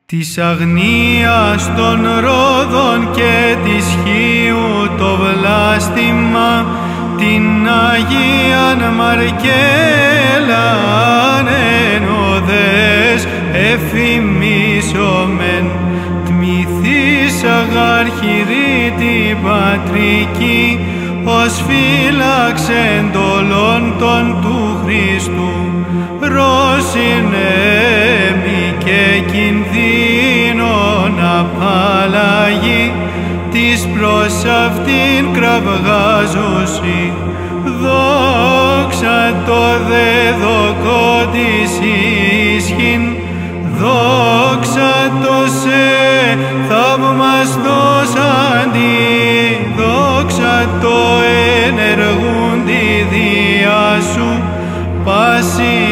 Της αγνίας των Ρόδων και της Χίου το βλάστημα, την Αγίαν Μαρκέλαν ενωδές εφημίσομεν, τμηθείς αγαρχηρήτη πατρική, ως φύλαξ εντολών των του Χριστού, ρωσινέμι και κινδύνων απαλλαγή, της προς αυτήν κραυγάζουσι, δόξα το δεδοκό της ίσχυν, δόξα το σε θαυμαστός αντί, δόξα το ενεργούντι διά σου, πάση